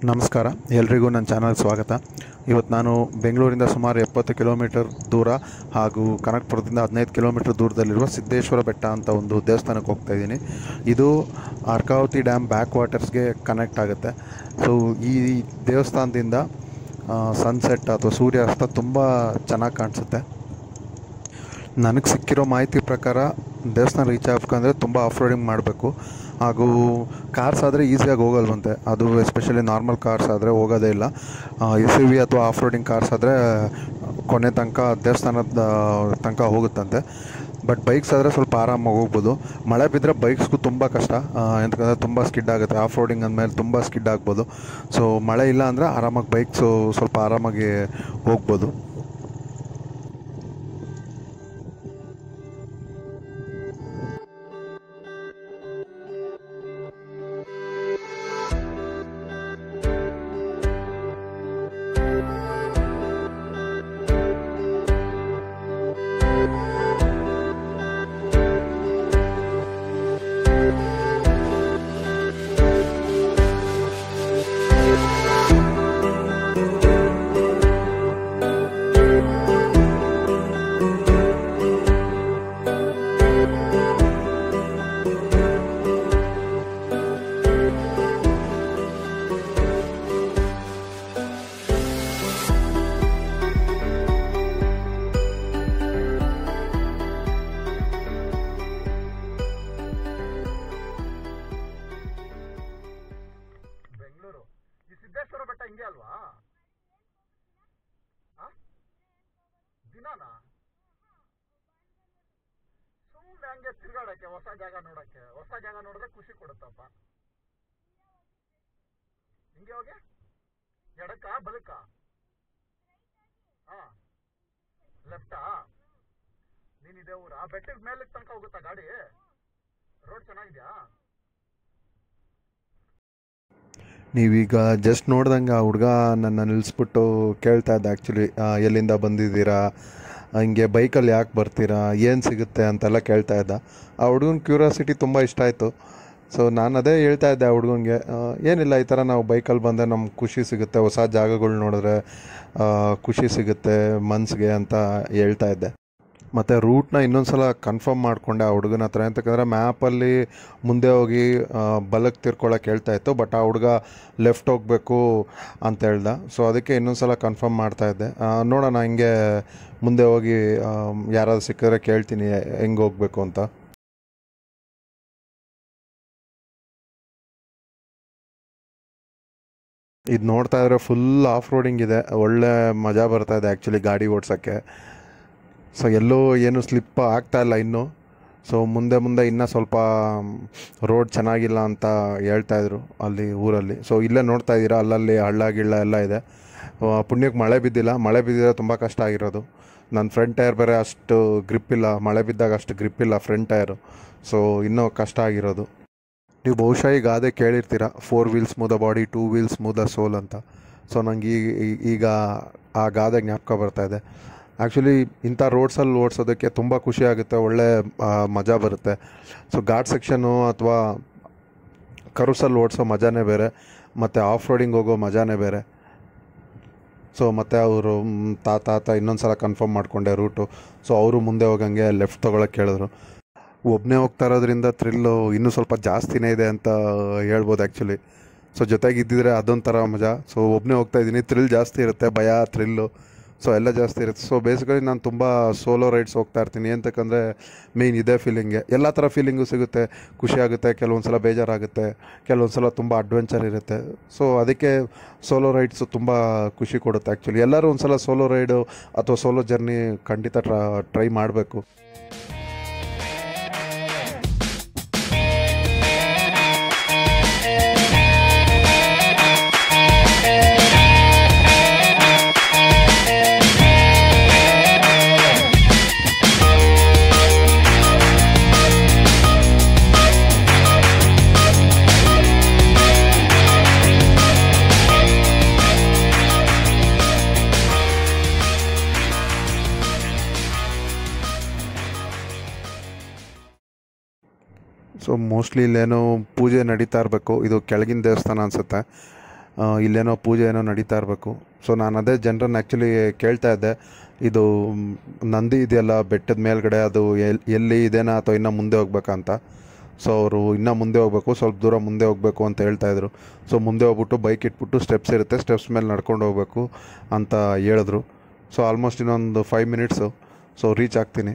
ನಮಸ್ಕಾರ, ಎಲ್ರಿಗೂ ನನ್ನ ಚಾನಲ್ಗೆ ಸ್ವಾಗತ. ಇವತ್ತು ನಾನು ಬೆಂಗಳೂರಿಂದ ಸುಮಾರು 70 ಕಿಲೋಮೀಟರ್ ದೂರ ಹಾಗೂ ಕನಕಪುರದಿಂದ 15 ಕಿಲೋಮೀಟರ್ ದೂರದಲ್ಲಿರುವ ಸಿದ್ದೇಶ್ವರ ಬೆಟ್ಟ ಅಂತ ಒಂದು ದೇವಸ್ಥಾನಕ್ಕೆ ಹೋಗ್ತಾಯಿದ್ದೀನಿ. ಇದು ಅರ್ಕಾವತಿ ಡ್ಯಾಮ್ ಬ್ಯಾಕ್ವಾಟರ್ಸ್ಗೆ ಕನೆಕ್ಟ್ ಆಗುತ್ತೆ. ಸೊ ಈ ದೇವಸ್ಥಾನದಿಂದ ಸನ್ಸೆಟ್ ಅಥವಾ ಸೂರ್ಯಾಸ್ತ ತುಂಬ ಚೆನ್ನಾಗಿ ಕಾಣಿಸುತ್ತೆ. ನನಗೆ ಸಿಕ್ಕಿರೋ ಮಾಹಿತಿ ಪ್ರಕಾರ ದೇವಸ್ಥಾನ ರೀಚ್ ಆಗಬೇಕಂದ್ರೆ ತುಂಬ ಆಫ್ ರೋಡಿಂಗ್ ಮಾಡಬೇಕು, ಹಾಗೂ ಕಾರ್ಸ್ ಆದರೆ ಈಸಿಯಾಗಿ ಹೋಗಲ್ವಂತೆ. ಅದು ಎಸ್ಪೆಷಲಿ ನಾರ್ಮಲ್ ಕಾರ್ಸ್ ಆದರೆ ಹೋಗೋದೇ ಇಲ್ಲ. SUV ಅಥವಾ ಆಫ್ ರೋಡಿಂಗ್ ಕಾರ್ಸ್ ಆದರೆ ಕೊನೆ ತನಕ ದೇವಸ್ಥಾನದ ತನಕ ಹೋಗುತ್ತಂತೆ. ಬಟ್ ಬೈಕ್ಸ್ ಆದರೆ ಸ್ವಲ್ಪ ಆರಾಮಾಗಿ ಹೋಗ್ಬೋದು. ಮಳೆ ಬಿದ್ದರೆ ಬೈಕ್ಸ್ಗೂ ತುಂಬ ಕಷ್ಟ, ಎಂತಂದರೆ ತುಂಬ ಸ್ಕಿಡ್ ಆಗುತ್ತೆ. ಆಫ್ ರೋಡಿಂಗ್ ಅಂದಮೇಲೆ ತುಂಬ ಸ್ಕಿಡ್ ಆಗ್ಬೋದು. ಸೊ ಮಳೆ ಇಲ್ಲ ಅಂದರೆ ಆರಾಮಾಗಿ ಬೈಕ್ಸು ಸ್ವಲ್ಪ ಆರಾಮಾಗಿ ಹೋಗ್ಬೋದು. ಬೆಂಗಳೂರು ಈ ಸಿದ್ದೇಶ್ವರ ಬೆಟ್ಟ ಹಿಂಗೆ ಅಲ್ವಾ? ದಿನಾನ ಸುಮ್ಮನೆ ಹಂಗೆ ತಿರ್ಗಾಡಕ್ಕೆ, ಹೊಸ ಜಾಗ ನೋಡಕ್ಕೆ, ಹೊಸ ಜಾಗ ನೋಡಿದ್ರೆ ಖುಷಿ ಕೊಡುತ್ತಪ್ಪ. ಹಿಂಗೆ ಹೋಗಿ ಎಡಕ್ಕ ಬಲಕ್ಕ? ಲೆಫ್ಟಾ? ನೀನಿದೆ ಊರ ಆ ಬೆಟ್ಟದ ಮೇಲೆ ತನಕ ಹೋಗುತ್ತಾ ಗಾಡಿ? ರೋಡ್ ಚೆನ್ನಾಗಿದ್ಯಾ? ನೀವೀಗ ಜಸ್ಟ್ ನೋಡ್ದಂಗೆ ಆ ಹುಡುಗ ನನ್ನ ನಿಲ್ಲಿಸ್ಬಿಟ್ಟು ಕೇಳ್ತಾ ಇದ್ದ, ಆ್ಯಕ್ಚುಲಿ ಎಲ್ಲಿಂದ ಬಂದಿದ್ದೀರಾ, ಹಿಂಗೆ ಬೈಕಲ್ಲಿ ಯಾಕೆ ಬರ್ತೀರಾ, ಏನು ಸಿಗುತ್ತೆ ಅಂತೆಲ್ಲ ಕೇಳ್ತಾ ಇದ್ದ. ಆ ಹುಡುಗನ ಕ್ಯೂರಿಯಾಸಿಟಿ ತುಂಬ ಇಷ್ಟ ಆಯಿತು. ಸೊ ನಾನು ಅದೇ ಹೇಳ್ತಾ ಇದ್ದೆ ಆ ಹುಡುಗನಿಗೆ, ಏನಿಲ್ಲ, ಈ ಥರ ನಾವು ಬೈಕಲ್ಲಿ ಬಂದರೆ ನಮ್ಗೆ ಖುಷಿ ಸಿಗುತ್ತೆ, ಹೊಸ ಜಾಗಗಳು ನೋಡಿದ್ರೆ ಖುಷಿ ಸಿಗುತ್ತೆ ಮನಸ್ಸಿಗೆ ಅಂತ ಹೇಳ್ತಾ ಇದ್ದೆ. ಮತ್ತು ರೂಟ್ನ ಇನ್ನೊಂದು ಸಲ ಕನ್ಫರ್ಮ್ ಮಾಡಿಕೊಂಡೆ ಆ ಹುಡುಗನ ಹತ್ರ. ಅಂತಂದರೆ ಮ್ಯಾಪಲ್ಲಿ ಮುಂದೆ ಹೋಗಿ ಬಲಕ್ಕೆ ತಿರ್ಕೊಳ್ಳೋಕೆ ಹೇಳ್ತಾ ಇತ್ತು, ಬಟ್ ಆ ಹುಡುಗ ಲೆಫ್ಟ್ ಹೋಗಬೇಕು ಅಂತ ಹೇಳ್ದ. ಸೊ ಅದಕ್ಕೆ ಇನ್ನೊಂದು ಸಲ ಕನ್ಫರ್ಮ್ ಮಾಡ್ತಾಯಿದ್ದೆ. ನೋಡೋಣ, ಹಿಂಗೆ ಮುಂದೆ ಹೋಗಿ ಯಾರಾದ್ರು ಸಿಕ್ಕಿದ್ರೆ ಕೇಳ್ತೀನಿ ಹೆಂಗೆ ಹೋಗಬೇಕು ಅಂತ. ಇದು ನೋಡ್ತಾ ಇದ್ರೆ ಫುಲ್ ಆಫ್ ರೋಡಿಂಗ್ ಇದೆ, ಒಳ್ಳೆ ಮಜಾ ಬರ್ತಾಯಿದೆ ಆ್ಯಕ್ಚುಲಿ ಗಾಡಿ ಓಡ್ಸೋಕ್ಕೆ. ಸೊ ಎಲ್ಲೂ ಏನು ಸ್ಲಿಪ್ ಆಗ್ತಾಯಿಲ್ಲ ಇನ್ನೂ. ಸೊ ಮುಂದೆ ಇನ್ನೂ ಸ್ವಲ್ಪ ರೋಡ್ ಚೆನ್ನಾಗಿಲ್ಲ ಅಂತ ಹೇಳ್ತಾಯಿದ್ರು ಅಲ್ಲಿ ಊರಲ್ಲಿ. ಸೊ ಇಲ್ಲೇ ನೋಡ್ತಾ ಇದ್ದೀರಾ, ಅಲ್ಲಲ್ಲಿ ಹಳ್ಳ ಗಿಳ್ಳ ಎಲ್ಲ ಇದೆ. ಪುಣ್ಯಕ್ಕೆ ಮಳೆ ಬಿದ್ದಿಲ್ಲ. ಮಳೆ ಬಿದ್ದಿದ್ರೆ ತುಂಬ ಕಷ್ಟ ಆಗಿರೋದು. ನನ್ನ ಫ್ರಂಟ್ ಟೈರ್ ಬೇರೆ ಅಷ್ಟು ಗ್ರಿಪ್ ಇಲ್ಲ, ಮಳೆ ಬಿದ್ದಾಗ ಅಷ್ಟು ಗ್ರಿಪ್ ಇಲ್ಲ ಫ್ರಂಟ್ ಟೈರು. ಸೊ ಇನ್ನೂ ಕಷ್ಟ ಆಗಿರೋದು. ನೀವು ಬಹುಶಃ ಈಗ ಅದೇ ಕೇಳಿರ್ತೀರ, 4 wheels smooth the body, 2 wheels smooth the soul ಅಂತ. ಸೊ ನನಗೆ ಈಗ ಆ ಗಾದೆ ಜ್ಞಾಪಕ ಬರ್ತಾಯಿದೆ. ಆ್ಯಕ್ಚುಲಿ ಇಂಥ ರೋಡ್ಸಲ್ಲಿ ಓಡಿಸೋದಕ್ಕೆ ತುಂಬ ಖುಷಿ ಆಗುತ್ತೆ, ಒಳ್ಳೆ ಮಜಾ ಬರುತ್ತೆ. ಸೊ ಘಾಟ್ ಸೆಕ್ಷನು ಅಥವಾ ಕರುಸಲ್ಲಿ ಓಡಿಸೋ ಮಜಾನೇ ಬೇರೆ, ಮತ್ತು ಆಫ್ ರೋಡಿಂಗ್ ಹೋಗೋ ಮಜಾನೇ ಬೇರೆ. ಸೊ ಮತ್ತು ಅವರು ತಾತ ಇನ್ನೊಂದು ಸಲ ಕನ್ಫರ್ಮ್ ಮಾಡಿಕೊಂಡೆ ರೂಟು. ಸೊ ಅವರು ಮುಂದೆ ಹೋಗಂಗೆ ಲೆಫ್ಟ್ ತೊಗೊಳಕ್ಕೆ ಹೇಳಿದ್ರು. ಒಬ್ಬನೇ ಹೋಗ್ತಾ ಇರೋದ್ರಿಂದ ಥ್ರಿಲ್ಲು ಇನ್ನೂ ಸ್ವಲ್ಪ ಜಾಸ್ತಿನೇ ಇದೆ ಅಂತ ಹೇಳ್ಬೋದು ಆ್ಯಕ್ಚುಲಿ. ಸೊ ಜೊತೆಗಿದ್ದಿದ್ರೆ ಅದೊಂಥರ ಮಜಾ. ಸೊ ಒಬ್ಬನೇ ಹೋಗ್ತಾ ಇದ್ದೀನಿ, ಥ್ರಿಲ್ ಜಾಸ್ತಿ ಇರುತ್ತೆ, ಭಯ, ಥ್ರಿಲ್ಲು ಸೊ ಎಲ್ಲ ಜಾಸ್ತಿ ಇರುತ್ತೆ. ಸೊ ಬೇಸಿಕಲಿ ನಾನು ತುಂಬ ಸೋಲೋ ರೈಡ್ಸ್ ಹೋಗ್ತಾ ಇರ್ತೀನಿ. ಅಂತಕ್ಕಂದರೆ ಮೇಯ್ನ್ ಇದೇ ಫೀಲಿಂಗೆ. ಎಲ್ಲ ಥರ ಫೀಲಿಂಗು ಸಿಗುತ್ತೆ, ಖುಷಿ ಆಗುತ್ತೆ, ಕೆಲವೊಂದು ಸಲ ಬೇಜಾರಾಗುತ್ತೆ, ಕೆಲವೊಂದು ಸಲ ತುಂಬ ಅಡ್ವೆಂಚರ್ ಇರುತ್ತೆ. ಸೊ ಅದಕ್ಕೆ ಸೋಲೋ ರೈಡ್ಸು ತುಂಬ ಖುಷಿ ಕೊಡುತ್ತೆ ಆ್ಯಕ್ಚುಲಿ. ಎಲ್ಲರೂ ಒಂದು ಸಲ ಸೋಲೋ ರೈಡು ಅಥವಾ ಸೋಲೋ ಜರ್ನಿ ಖಂಡಿತ ಟ್ರೈ ಮಾಡಬೇಕು. ಸೊ ಮೋಸ್ಟ್ಲಿ ಇಲ್ಲೇನೋ ಪೂಜೆ ನಡೀತಾ ಇರಬೇಕು. ಇದು ಕೆಳಗಿನ ದೇವಸ್ಥಾನ ಅನಿಸುತ್ತೆ. ಇಲ್ಲೇನೋ ಪೂಜೆ ಏನೋ ನಡೀತಾ ಇರಬೇಕು. ಸೊ ನಾನು ಅದೇ ಜನರನ್ನು ಆ್ಯಕ್ಚುಲಿ ಕೇಳ್ತಾ ಇದ್ದೆ, ಇದು ನಂದಿ ಇದೆಯಲ್ಲ ಬೆಟ್ಟದ ಮೇಲ್ಗಡೆ, ಅದು ಎಲ್ಲಿ ಇದೇನಾ ಅಥವಾ ಇನ್ನೂ ಮುಂದೆ ಹೋಗ್ಬೇಕಂತ. ಸೊ ಅವರು ಇನ್ನೂ ಮುಂದೆ ಹೋಗ್ಬೇಕು, ಸ್ವಲ್ಪ ದೂರ ಮುಂದೆ ಹೋಗಬೇಕು ಅಂತ ಹೇಳ್ತಾಯಿದ್ರು. ಸೊ ಮುಂದೆ ಹೋಗ್ಬಿಟ್ಟು ಬೈಕ್ ಇಟ್ಬಿಟ್ಟು ಸ್ಟೆಪ್ಸ್ ಇರುತ್ತೆ, ಸ್ಟೆಪ್ಸ್ ಮೇಲೆ ನಡ್ಕೊಂಡು ಹೋಗ್ಬೇಕು ಅಂತ ಹೇಳಿದ್ರು. ಸೊ ಆಲ್ಮೋಸ್ಟ್ ಇನ್ನೊಂದು 5 ಮಿನಿಟ್ಸು, ಸೊ ರೀಚ್ ಆಗ್ತೀನಿ.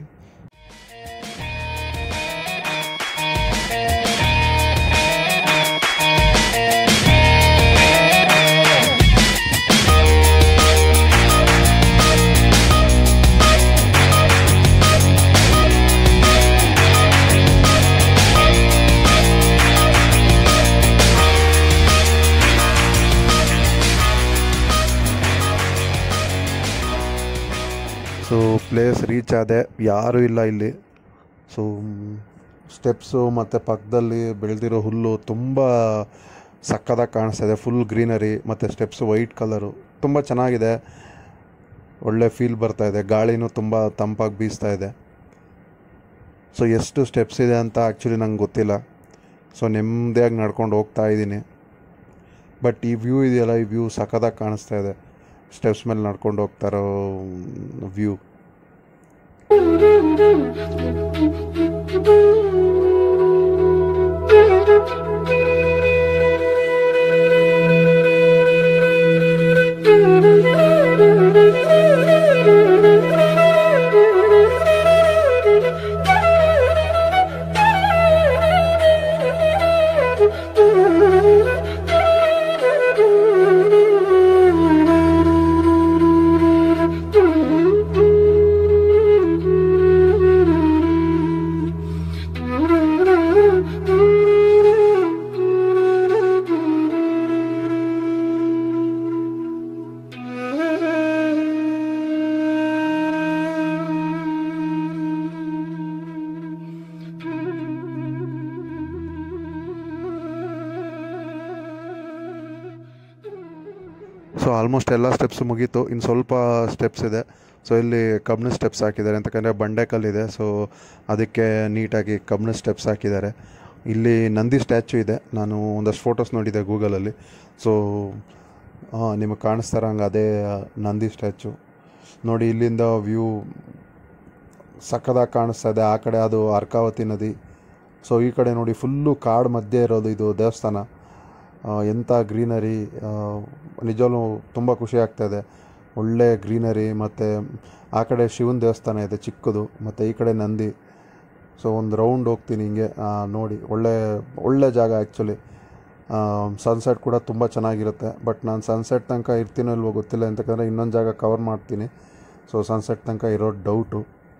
ಸೊ ಪ್ಲೇಸ್ ರೀಚ್ ಆದೆ, ಯಾರೂ ಇಲ್ಲ ಇಲ್ಲಿ. ಸೊ ಸ್ಟೆಪ್ಸು ಮತ್ತು ಪಕ್ಕದಲ್ಲಿ ಬೆಳೆದಿರೋ ಹುಲ್ಲು ತುಂಬ ಸಕ್ಕದಾಗಿ ಕಾಣಿಸ್ತಾ ಇದೆ, ಫುಲ್ ಗ್ರೀನರಿ, ಮತ್ತು ಸ್ಟೆಪ್ಸು ವೈಟ್ ಕಲರು ತುಂಬ ಚೆನ್ನಾಗಿದೆ, ಒಳ್ಳೆ ಫೀಲ್ ಬರ್ತಾ ಇದೆ, ಗಾಳಿನೂ ತುಂಬ ತಂಪಾಗಿ ಬೀಸ್ತಾ ಇದೆ. ಸೊ ಎಷ್ಟು ಸ್ಟೆಪ್ಸ್ ಇದೆ ಅಂತ ಆ್ಯಕ್ಚುಲಿ ನಂಗೆ ಗೊತ್ತಿಲ್ಲ. ಸೊ ನೆಮ್ಮದಿಯಾಗಿ ನಡ್ಕೊಂಡು ಹೋಗ್ತಾ ಇದ್ದೀನಿ. ಬಟ್ ಈ ವ್ಯೂ ಇದೆಯಲ್ಲ, ಈ ವ್ಯೂ ಸಕ್ಕದಾಗಿ ಕಾಣಿಸ್ತಾ ಇದೆ, ಸ್ಟೆಪ್ಸ್ ಮೇಲೆ ನಡ್ಕೊಂಡು ಹೋಗ್ತಾ ಇರೋ ವ್ಯೂ. ಸೊ ಆಲ್ಮೋಸ್ಟ್ ಎಲ್ಲ ಸ್ಟೆಪ್ಸ್ ಮುಗೀತು, ಇನ್ನು ಸ್ವಲ್ಪ ಸ್ಟೆಪ್ಸ್ ಇದೆ. ಸೊ ಇಲ್ಲಿ ಕಬ್ಬಿಣ ಸ್ಟೆಪ್ಸ್ ಹಾಕಿದ್ದಾರೆ, ಅಂತಕಂದರೆ ಬಂಡೆಕಲ್ಲಿದೆ, ಸೊ ಅದಕ್ಕೆ ನೀಟಾಗಿ ಕಬ್ಬಿಣ ಸ್ಟೆಪ್ಸ್ ಹಾಕಿದ್ದಾರೆ. ಇಲ್ಲಿ ನಂದಿ ಸ್ಟ್ಯಾಚು ಇದೆ, ನಾನು ಒಂದಷ್ಟು ಫೋಟೋಸ್ ನೋಡಿದ್ದೆ ಗೂಗಲಲ್ಲಿ. ಸೊ ನಿಮಗೆ ಕಾಣಿಸ್ತಾರ ಹಂಗೆ ಅದೇ ನಂದಿ ಸ್ಟ್ಯಾಚು ನೋಡಿ. ಇಲ್ಲಿಂದ ವ್ಯೂ ಸಕ್ಕದಾಗಿ ಕಾಣಿಸ್ತಾ ಇದೆ. ಆ ಕಡೆ ಅದು ಅರ್ಕಾವತಿ ನದಿ. ಸೊ ಈ ಕಡೆ ನೋಡಿ ಫುಲ್ಲು ಕಾಡು ಮಧ್ಯೆ ಇರೋದು ಇದು ದೇವಸ್ಥಾನ. ಎಂಥ ಗ್ರೀನರಿ, ನಿಜವೂ ತುಂಬ ಖುಷಿ ಆಗ್ತಾಯಿದೆ. ಒಳ್ಳೆ ಗ್ರೀನರಿ, ಮತ್ತು ಆ ಕಡೆ ಶಿವನ ದೇವಸ್ಥಾನ ಇದೆ ಚಿಕ್ಕದು, ಮತ್ತು ಈ ಕಡೆ ನಂದಿ. ಸೊ ಒಂದು ರೌಂಡ್ ಹೋಗ್ತೀನಿ ಹಿಂಗೆ ನೋಡಿ. ಒಳ್ಳೆ ಜಾಗ ಆ್ಯಕ್ಚುಲಿ. ಸನ್ಸೆಟ್ ಕೂಡ ತುಂಬ ಚೆನ್ನಾಗಿರುತ್ತೆ. ಬಟ್ ನಾನು ಸನ್ಸೆಟ್ ತನಕ ಇರ್ತೀನೋ ಇಲ್ವೋ ಗೊತ್ತಿಲ್ಲ, ಅಂತಕಂದರೆ ಇನ್ನೊಂದು ಜಾಗ ಕವರ್ ಮಾಡ್ತೀನಿ. ಸೊ ಸನ್ಸೆಟ್ ತನಕ ಇರೋ ಡೌಟು.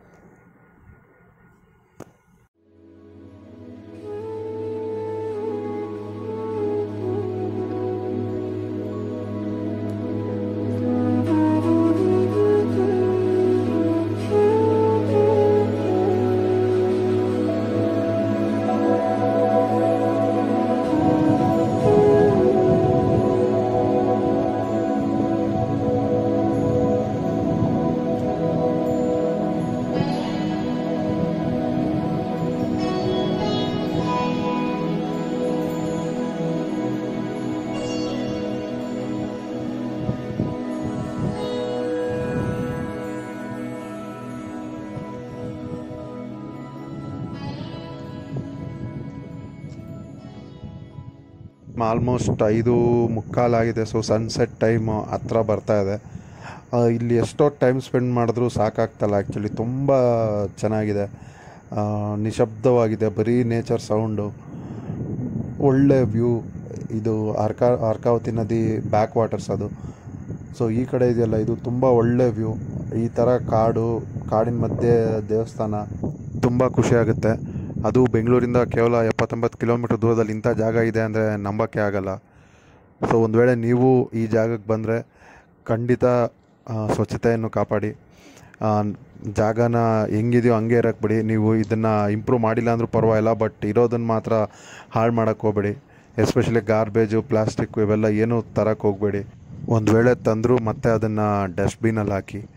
ಆಲ್ಮೋಸ್ಟ್ 5:15 ಆಗಿದೆ. ಸೊ ಸನ್ಸೆಟ್ ಟೈಮು ಹತ್ರ ಬರ್ತಾ ಇದೆ. ಇಲ್ಲಿ ಎಷ್ಟೋ ಟೈಮ್ ಸ್ಪೆಂಡ್ ಮಾಡಿದ್ರೂ ಸಾಕಾಗ್ತಲ್ಲ ಆ್ಯಕ್ಚುಲಿ. ತುಂಬ ಚೆನ್ನಾಗಿದೆ, ನಿಶಬ್ದವಾಗಿದೆ, ಬರೀ ನೇಚರ್ ಸೌಂಡು, ಒಳ್ಳೆ ವ್ಯೂ. ಇದು ಅರ್ಕಾವತಿ ನದಿ ಬ್ಯಾಕ್ ವಾಟರ್ಸ್ ಅದು. ಸೊ ಈ ಕಡೆ ಇದೆಯಲ್ಲ, ಇದು ತುಂಬ ಒಳ್ಳೆ ವ್ಯೂ. ಈ ಥರ ಕಾಡಿನ ಮಧ್ಯೆ ದೇವಸ್ಥಾನ ತುಂಬ ಖುಷಿಯಾಗುತ್ತೆ. ಅದು ಬೆಂಗಳೂರಿಂದ ಕೇವಲ 70-80 ಕಿಲೋಮೀಟ್ರ್ ದೂರದಲ್ಲಿ ಇಂಥ ಜಾಗ ಇದೆ ಅಂದರೆ ನಂಬೋಕ್ಕೆ ಆಗಲ್ಲ. ಸೊ ಒಂದು ವೇಳೆ ನೀವು ಈ ಜಾಗಕ್ಕೆ ಬಂದರೆ ಖಂಡಿತ ಸ್ವಚ್ಛತೆಯನ್ನು ಕಾಪಾಡಿ. ಜಾಗನ ಹೆಂಗಿದೆಯೋ ಹಂಗೆ ಇರೋಕ್ಕೆ ಬಿಡಿ. ನೀವು ಇದನ್ನು ಇಂಪ್ರೂವ್ ಮಾಡಿಲ್ಲ ಅಂದರೂ ಪರವಾಗಿಲ್ಲ, ಬಟ್ ಇರೋದನ್ನು ಮಾತ್ರ ಹಾಳು ಮಾಡೋಕ್ಕೆ ಹೋಗಬೇಡಿ. ಎಸ್ಪೆಷಲಿ ಗಾರ್ಬೇಜು, ಪ್ಲಾಸ್ಟಿಕ್ಕು ಇವೆಲ್ಲ ಏನೂ ತರಕ್ಕೆ ಹೋಗಬೇಡಿ. ಒಂದು ವೇಳೆ ತಂದರೂ ಮತ್ತೆ ಅದನ್ನು ಡಸ್ಟ್ಬಿನಲ್ಲಿ ಹಾಕಿ.